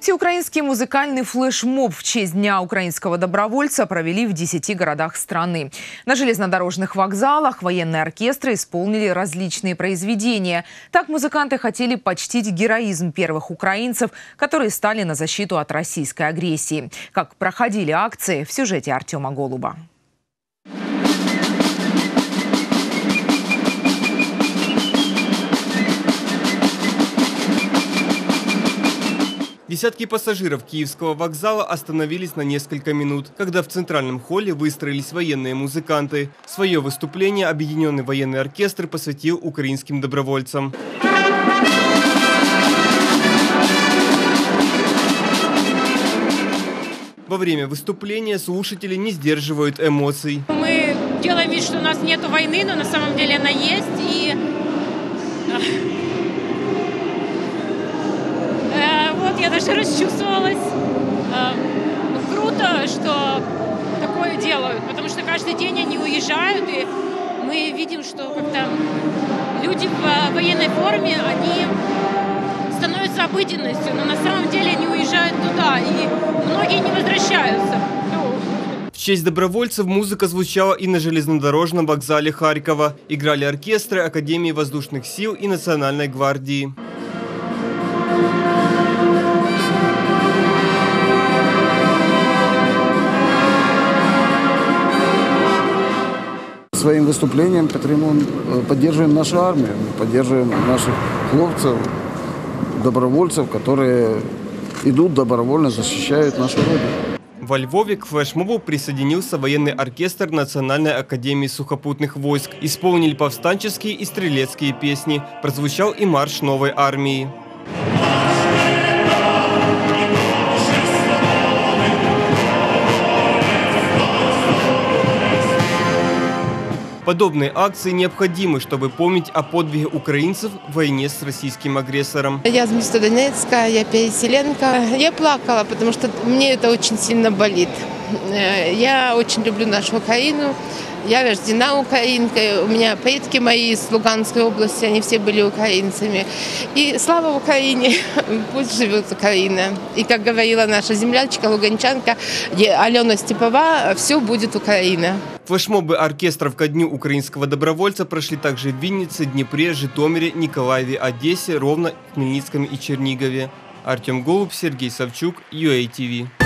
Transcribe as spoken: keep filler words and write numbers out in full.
Всеукраинский музыкальный флешмоб в честь Дня украинского добровольца провели в десяти городах страны. На железнодорожных вокзалах военные оркестры исполнили различные произведения. Так музыканты хотели почтить героизм первых украинцев, которые стали на защиту от российской агрессии. Как проходили акции, в сюжете Артема Голуба. Десятки пассажиров Киевского вокзала остановились на несколько минут, когда в центральном холле выстроились военные музыканты. Свое выступление Объединенный военный оркестр посвятил украинским добровольцам. Во время выступления слушатели не сдерживают эмоций. Мы делаем вид, что у нас нет войны, но на самом деле она есть. И вот я даже расчувствовалась. Круто, что такое делают, потому что каждый день они уезжают, и мы видим, что как-то люди в военной форме, они становятся обыденностью, но на самом деле они уезжают туда, и многие не возвращаются. В честь добровольцев музыка звучала и на железнодорожном вокзале Харькова. Играли оркестры Академии воздушных сил и Национальной гвардии. Своим выступлением поддерживаем нашу армию, поддерживаем наших хлопцев, добровольцев, которые идут добровольно, защищают нашу родину. Во Львове к флешмобу присоединился военный оркестр Национальной академии сухопутных войск. Исполнили повстанческие и стрелецкие песни. Прозвучал и марш новой армии. Подобные акции необходимы, чтобы помнить о подвиге украинцев в войне с российским агрессором. Я с места Донецка, я переселенка. Я плакала, потому что мне это очень сильно болит. Я очень люблю нашу Украину. Я рождена украинкой. У меня предки мои из Луганской области, они все были украинцами. И слава Украине, пусть живет Украина. И как говорила наша землячка, луганчанка Алена Степова, все будет Украина. Флешмобы оркестров ко Дню украинского добровольца прошли также в Виннице, Днепре, Житомире, Николаеве, Одессе, Ровно, Хмельницком и Чернигове. Артем Голуб, Сергей Савчук, ю эй ти ви.